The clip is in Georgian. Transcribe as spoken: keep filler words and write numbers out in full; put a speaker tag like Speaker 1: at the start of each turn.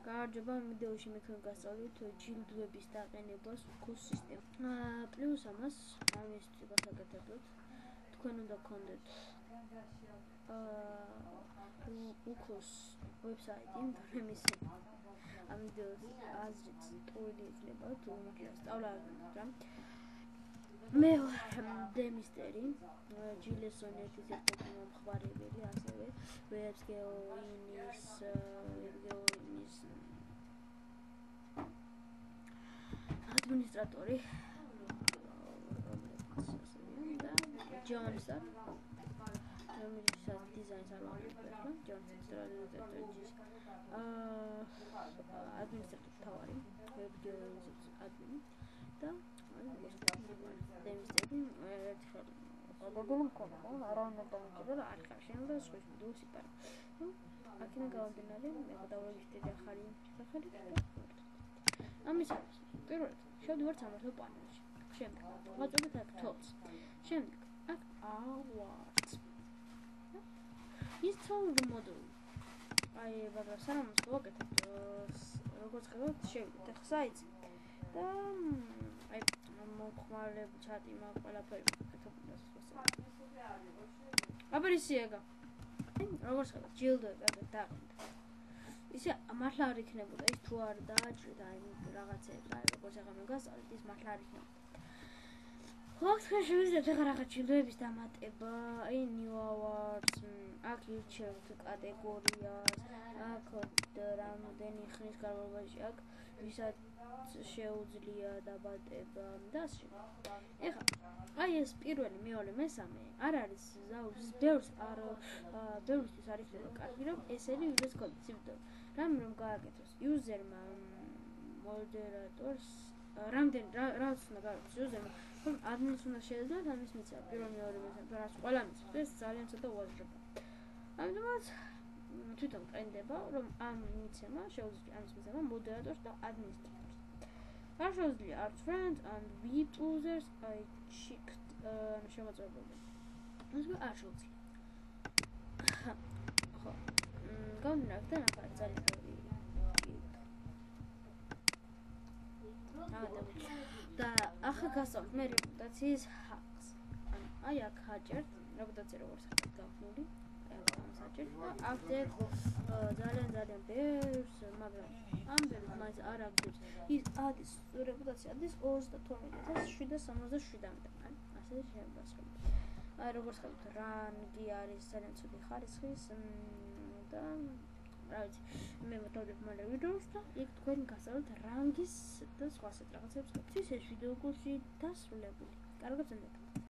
Speaker 1: გაარჯობა ამ ვიდეოში მე თქვენ გასწავლით ჯილდოების დაყენებას UCoz სისტემაში. პლუს ამას ამისთვის გასაკეთებლად თქვენ უნდა გქონდეთ UCoz ვებსაიტი, მაგრამ ის ამ ვიდეოს აზრით ტყუილი იქნება თუ მოკლედ სწავლა არ გქონდეთ რა. მე ვარ TheMr, ჯილეს ერთის ერთ-ერთი მომხმარებელი, ასევე ვებს გეოინის გეოინის ადმინისტრატორი, და ჯონსა, რომელსაც დიზაინს არ ვაკეთებ, ჯონსის სტრატეგიის ადმინისტრატორი თავარი, ვებ გეოინის ადმინი და TheMr-ი ერთხელ გაგებული მქონდა, არა უნდა დამჭირდა და არ ხარ შენ და სხვა ვიდეოს იპარო. ნუ აქედან გამომდინარე, მე გადავრეგისტრირე ახალი სახელი და ამისათვის პირველად შევდივართ სამართალ პანელში. შემდეგ ვაწვდით აქ თოლს. შემდეგ აქ awards. ის თოლი მოდული. აი, მაგრამ სანამ ვაკეთებთ, როგორც ხედავთ, შევიდეთ ახლა საიტზე და აი მომხმარებლები ჩატი მაგ ყველაფერი გაკეთებული ასე. აბერისიეგა. როგორც ხედავთ, ჯილდოები აქ დაყენდა. ისე მართლა არ იქნებოდა ის თუ არ დააჭრით აი რაღაცეებს, აი როგორც ახლა მე გასწავლეთ, ის მართლა არ იქნებოდა. ხო, თქვენ შევიძლიათ ახლა რაღაც ჯილდოების დამატება, აი new awards, აქ ირჩევთ კატეგორიას, აქ რამდენი ხნის განმავლობაში აქ ვისაც შეუძლია დაბატება და ასე. ეხლა აი ეს პირველი, მეორე, მესამე არ არის ზაუზის ბევრს არ ბევრისთვის არ იქნება კარგი, რომ ესენი ვიდეს გქონდეს, იმიტომ რომ რომ გააკეთოს იუზერმა მოდერატორს რამდენ რაც უნდა გააკეთოს იუზერმა, რომ ადმინს უნდა შეეძლოთ ამის მიცემა, პირველ, მეორე, მესამე, რაც ყველა მიცემს, ეს ძალიან ცოტა უაზრობა. ამიტომაც თვითონ ყენდება, რომ ამ მიცემა შეუძლია ამის მიცემა მოდერატორს და ადმინისტრატორს. არ შეუძლია arts friends and V I P users, I checked ანუ შემოწმებული. ასე არ შეუძლია. ხო. გამომდინარე და ახლა ძალიან ბევრი და ახლა გასწავლთ მე რეპუტაციის hacks. ანუ აი აქ ჰაჭერთ რეპუტაცია როგორც ხდება გავხმული. ამ საჭირთ და აქეთ ძალიან ძალიან ბევრს, მაგრამ ამ ბევრს მაინც არ აგდებს. ის ადის რეპუტაცია ადის ოცდათორმეტ ათას შვიდსათ სამოცდაშვიდამდე. ან ასე შემოგვასწრებთ. აი როგორც ხედავთ, რანგი არის ძალიან ცუდი ხარისხის და რა ვიცი, მე მოვდებ მალე ვიდეოს და იქ თქვენ გასწავლეთ რანგის და სხვა ასეთ რაღაცებს. ეს ვიდეო კურსი დასრულებული. კარგად ზენდეთ.